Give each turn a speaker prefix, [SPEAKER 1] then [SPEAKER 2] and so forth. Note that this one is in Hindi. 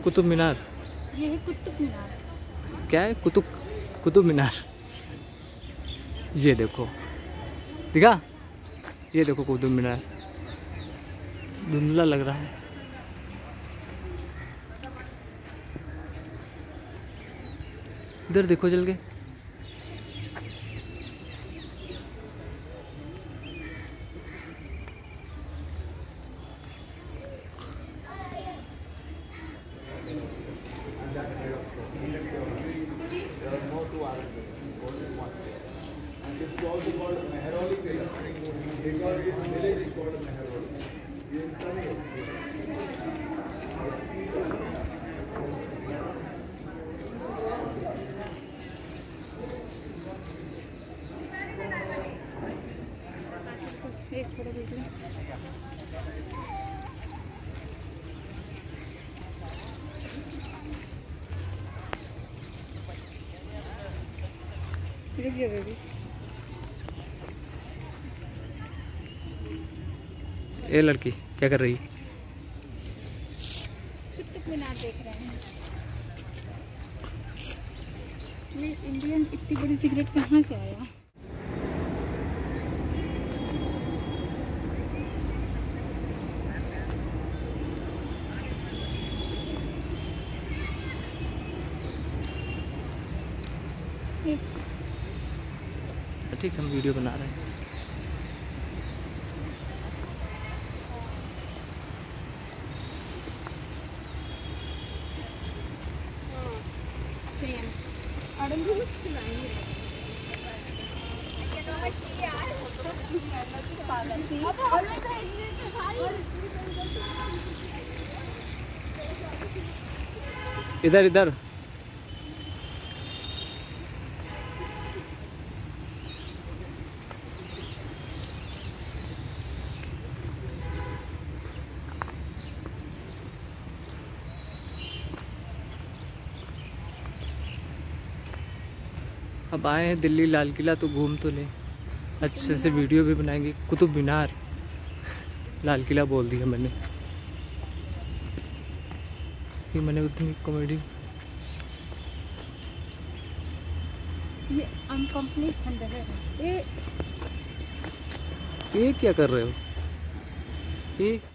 [SPEAKER 1] कुतुब मीनार।
[SPEAKER 2] ये है कुतुब मीनार।
[SPEAKER 1] क्या है? कुतुब मीनार। ये देखो, दिखा, ये देखो कुतुब मीनार। धुंधला लग रहा है। इधर देखो चल के।
[SPEAKER 2] एक फोटो देख लें। रुक जा बेबी।
[SPEAKER 1] ये लड़की क्या कर रही?
[SPEAKER 2] कुतुब मीनार देख रहे हैं। ये इंडियन इतनी बड़ी सिगरेट कहाँ से आया?
[SPEAKER 1] ठीक, हम वीडियो बना रहे हैं।
[SPEAKER 2] सेम।
[SPEAKER 1] इधर इधर। अब आए हैं दिल्ली लाल किला, तो घूम तो लें, अच्छे से वीडियो भी बनाएंगे। कुतुब मीनार, लाल किला बोल दिया मैंने। ये मैंने उतनी कॉमेडी।
[SPEAKER 2] ये अनकंप्लीट खंडहर है।
[SPEAKER 1] ये क्या कर रहे हो? ये